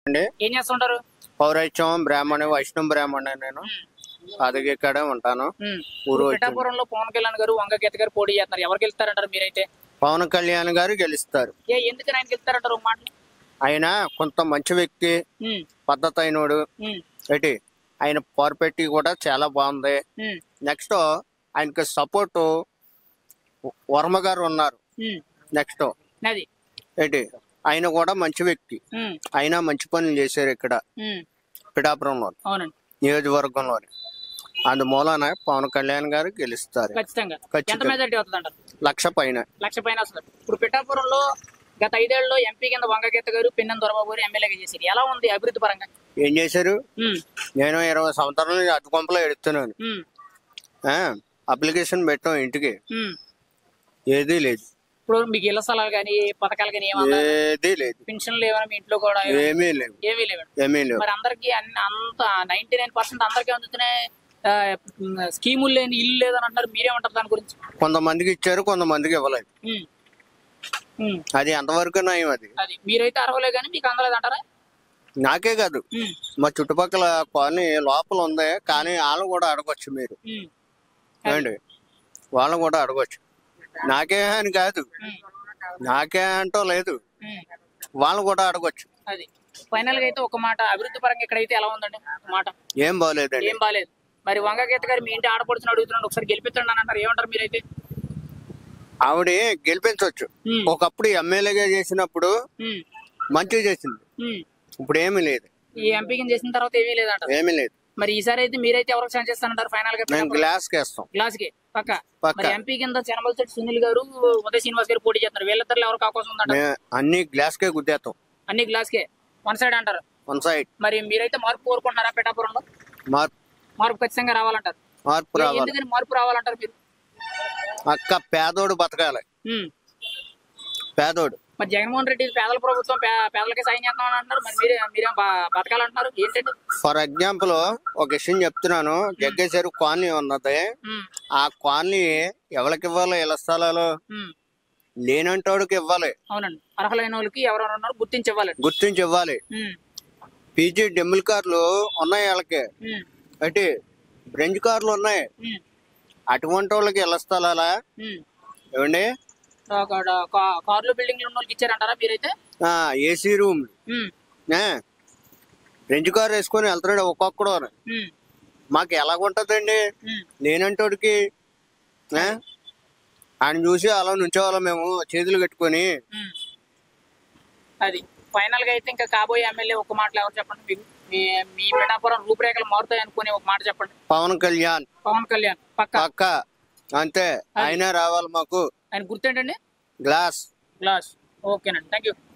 అండి ఏం చేస్తుంటారు? పౌరైత్యం బ్రాహ్మణ వైష్ణవ బ్రాహ్మణ నేను అది ఇక్కడే ఉంటాను. ఊరు పిఠాపురంలో పవన్ కళ్యాణ్ గారు వంగగీత గారు పోటీ చేస్తున్నారు. ఎవరు గెలుస్తారంటారు మీరైతే? పవన్ కళ్యాణ్ గారు గెలుస్తారు. ఎందుకని ఆయన గెలుస్తారంటారు ఒక మాట? ఆయన కొంత మంచి వ్యక్తి, పద్ధతి అయినోడు. ఏంటి ఆయన పర్పెట్టి కూడా చాలా బాగుంది. నెక్స్ట్ ఆయనకి సపోర్ట్ వర్మ గారు ఉన్నారు. నెక్స్ట్ అది ఏంటి ఆయన కూడా మంచి వ్యక్తి. ఆయన మంచి పనులు చేశారు ఇక్కడ పిఠాపురంలో నియోజకవర్గంలో. అందుమూలన పవన్ కళ్యాణ్ గారు గెలుస్తారు. ఖచ్చితంగా. ఎంత మెజారిటీ వస్తుందంటారు? 1,00,000 పైన. 1,00,000 పైన వస్తుంది. ఇప్పుడు పిఠాపురంలో గత 5 ఏళ్లలో ఎంపీ కింద వంగగీత గారు, పిన్నెల దొరబాబు గారు ఎమ్మెల్యేగా చేశారు. ఎలా ఉంది అభివృద్ధి పరంగా? ఏం చేశారు? నేను 20 సంవత్సరాల నుంచి అడ్డుకొంపలో ఎడుతున్నాను. అప్లికేషన్ పెట్టాం ఇంటికి, ఏదీ లేదు. ఇప్పుడు మీకు ఇళ్ల స్థలాలు కానీ పథకాలు కానీ ఏదీ లేదు. పెన్షన్లు ఏమైనా మీ ఇంట్లో కూడా ఏమీ లేవు. ఏమీ లేవు. మరి అందరికి అంత 99% అందరికీ అందుతున్నాయి. స్కీములు లేని ఇల్లు లేదని అంటారు. మీరేమంటారు దాని గురించి? కొంతమందికి ఇచ్చారు, కొంతమందికి ఇవ్వలేదు. అది ఎంతవరకు నయం? అది మీరైతే అర్హులే కానీ మీకు అందలేదు అంటారా? నాకే కాదు, మా చుట్టుపక్కల కాలనీ లోపల ఉంది. కానీ వాళ్ళు కూడా అడగొచ్చు. మీరు ఏమండి, వాళ్ళని కూడా అడగొచ్చు. నాకే అని కాదు, నాకే అంటూ లేదు, వాళ్ళు కూడా అడగొచ్చు. అది ఫైనల్ గా అయితే ఒక మాట, అభివృద్ధి పరంగా ఇక్కడైతే ఎలా ఉందండి? మాట ఏం బాగోలేదండి. ఏం బాలేదు. మరి వంగగీత గారు మీ ఇంటి ఆడపడుచుని అడుగుతున్నాడు, ఒకసారి గెలిపించండి అని అంటారు. ఏమంటారు మీరైతే? ఆవిడ గెలిపించవచ్చు. ఒకప్పుడు ఎమ్మెల్యేగా చేసినప్పుడు మంచిగా చేసింది. ఇప్పుడు ఏమీ లేదు. ఈ ఎంపీ కింద చేసిన తర్వాత ఏమీ లేదంటారు. ఏమీ లేదు. మరి ఈసారి అయితే మీరైతే ఎవరికి ఛాన్స్ ఇస్తానంటారు ఫైనల్ గా? మేము గ్లాస్ కేస్తాం. గ్లాస్ కి పక్క. మరి ఎంపీ కింద చెనమలశెట్టి సునీల్ గారు, ఉదయ శ్రీనివాస్ గారు పోటీ చేస్తున్నారు. వీళ్ళిద్దరు ఎవరికి అవకాశం ఉందంటారు? అన్ని గ్లాస్ కే గుద్దేస్తాం. అన్ని గ్లాస్ కే, వన్ సైడ్ అంటారు. One side. మరి మీరైతే మార్పు కోరుకుంటున్నారా పిఠాపురంలో? మార్పు ఖచ్చితంగా రావాలంటారు. మార్పు రావాలి. ఎందుకని మార్పు రావాలంటారు మీరు? అక్క పేదోడు బతకాలి. పేదోడు. మరి జగన్మోహన్ రెడ్డి పేదల ప్రభుత్వం, పేదలకే సాయం చేస్తామని అంటున్నారు. మరి మీరేం బతకాలంటున్నారు ఏంటంటే? ఫర్ ఎగ్జాంపుల్ ఒక విషయం చెప్తున్నాను. జగ్గేశ్వరి కాలనీ ఉన్నది. ఆ కాలనీ ఎవరికి ఇవ్వాలి? ఇళ్ల స్థలాలు లేనంటోడికి ఇవ్వాలి. అవునండి, అర్హులైన వాళ్ళకి ఎవరెవరు ఉన్నారో గుర్తించి ఇవ్వాలి. పీజీ డెమ్మిల్ కార్లు ఉన్నాయి వాళ్ళకి, అంటే బ్రెంజ్ కార్లు ఉన్నాయి. అటువంటి వాళ్ళకి ఇళ్ల స్థలాలా ఏమండి? కార్లు బిల్డింగ్లు ఉన్న వాళ్ళకి ఇచ్చారంటారా మీరైతే? ఏసీ రూమ్, బ్రెంజ్ కార్ వేసుకొని వెళ్తున్నాడు ఒక్కొక్కడు. మాకు ఎలాగుంటదండి లేనంటోడికి? ఆయన చూసి అలా నుంచోవాళ్ళం మేము చేతులు కట్టుకొని. అది ఫైనల్ గా అయితే ఇంకా కాబోయే ఎమ్మెల్యే ఒక మాటలు ఎవరు చెప్పండి? మీకు మీ పిఠాపురం రూపురేఖలు మారుతాయి అనుకుని ఒక మాట చెప్పండి. పవన్ కళ్యాణ్ పక్క అంతే. ఆయన రావాలి మాకు. ఆయన గుర్తేంటండి? గ్లాస్. ఓకేనండి, థ్యాంక్ యూ.